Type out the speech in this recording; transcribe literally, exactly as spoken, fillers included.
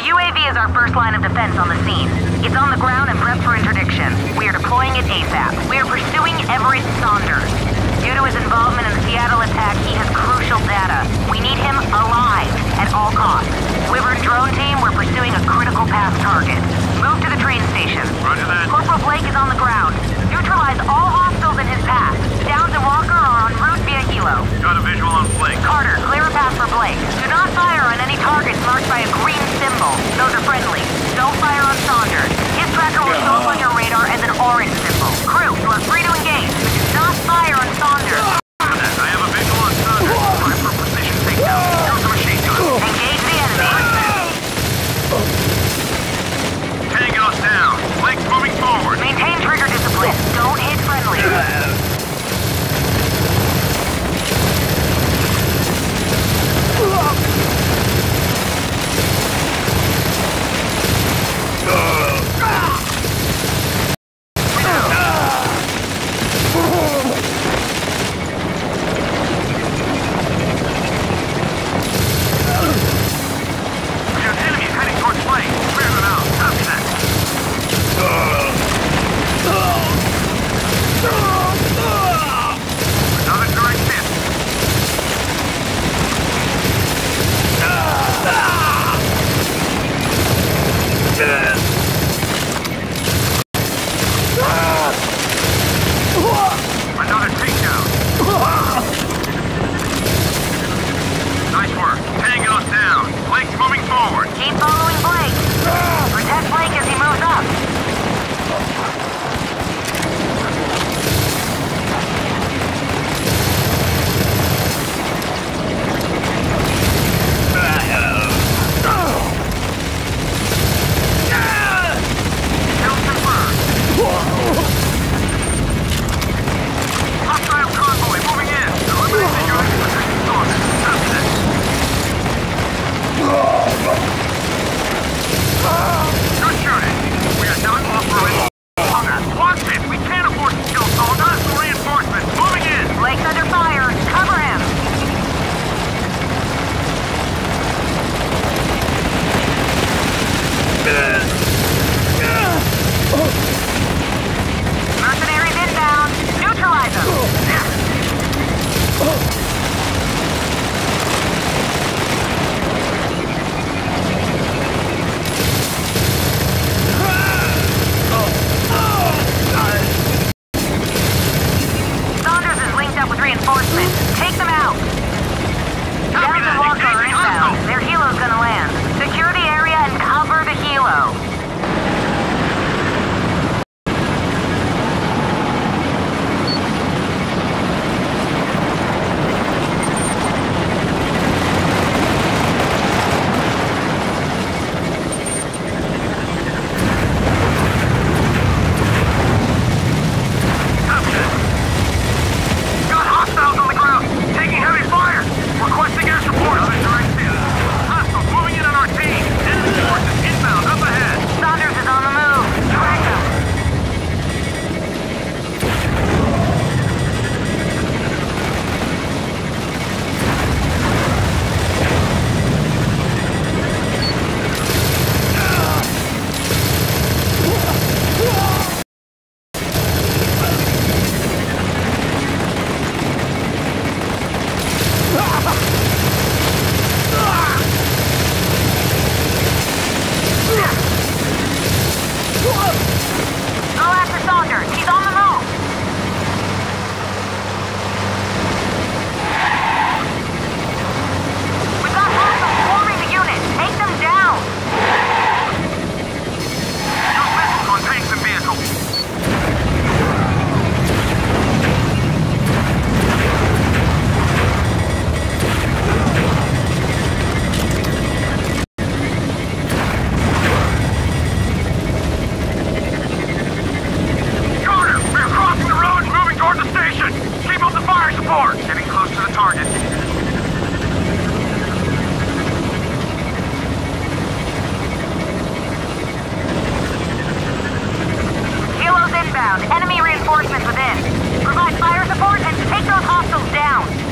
U A V is our first line of defense on the scene. It's on the ground and prepped for interdiction. We are deploying it ASAP. We are pursuing Everett Saunders. Due to his involvement in the Seattle attack, he has crucial data. We need him alive at all costs. Wyvern drone team, we're pursuing a critical path target. Move to the train station. Roger that. Corporal Blake is on the ground. Neutralize all hostiles in his path. Downs and Walker are en route via Hilo. Got a visual on Blake. Carter, clear a path for Blake. Do not fire on any targets marked by a green symbol. Those are friendly. Don't fire on Saunders. His tracker will show up on your radar as an orange symbol. Crew, you are free to engage, but do not fire on Saunders. I have a visual on Saunders. Time for precision takedown. Use the machine gun. Engage the enemy. Taking us down. Blake's moving forward. Maintain trigger discipline. Don't hit friendly. Another takedown. Nice work. Taking us down. Blake's moving forward. Keep following Blake. Protect Blake as he moves up. Kill confirmed. Hostile convoy moving in. Eliminate the unit. Protect Saunders. Copy that. Good shooting. We are not operating. Watch it. We can't afford to kill Saunders. Reinforcements moving in. Blake's under fire. Cover him. Mercenaries inbound. Neutralize them. Saunders is linked up with reinforcements. Take them out. Downs and Walker are inbound. Their helo's gonna land. Secure the area and cover the helo. Got hostiles on the ground. Taking heavy fire. Requesting air support. Other direction. Hostiles moving in on our team. Enemy forces inbound up ahead. Saunders is on the move. Track him. Go after Saunders. He's on the move. We've got hostiles swarming the unit. Take them down. Use missiles on tanks and vehicles. Carter, we are crossing the road and moving toward the station. Keep up the fire support. Getting close to the target. Helo's inbound. Enemy reinforcements within. Provide fire support and take those hostiles down.